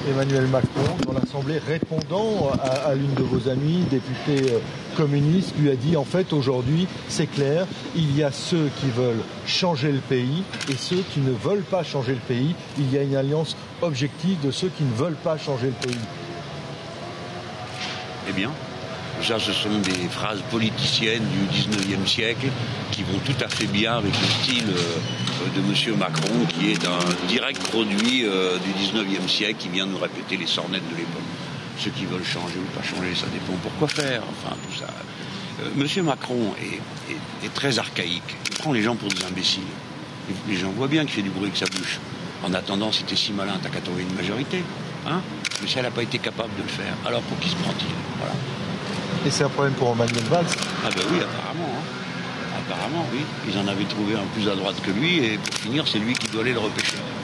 Emmanuel Macron, dans l'Assemblée, répondant à l'une de vos amies, députée communiste, lui a dit en fait aujourd'hui, c'est clair, il y a ceux qui veulent changer le pays et ceux qui ne veulent pas changer le pays. Il y a une alliance objective de ceux qui ne veulent pas changer le pays. Eh bien, ça, ce sont des phrases politiciennes du 19e siècle qui vont tout à fait bien avec le style de M. Macron, qui est un direct produit du 19e siècle, qui vient nous répéter les sornettes de l'époque. Ceux qui veulent changer ou pas changer, ça dépend pourquoi faire, enfin tout ça. M. Macron est très archaïque. Il prend les gens pour des imbéciles. Les gens voient bien qu'il fait du bruit avec sa bouche. En attendant, si t'es si malin, t'as qu'à trouver une majorité. Hein, mais ça, elle n'a pas été capable de le faire. Alors pour qui se prend-il? Voilà. Et c'est un problème pour Manuel Valls? Ah ben oui, apparemment. Hein. Apparemment, oui. Ils en avaient trouvé un plus à droite que lui, et pour finir, c'est lui qui doit aller le repêcher.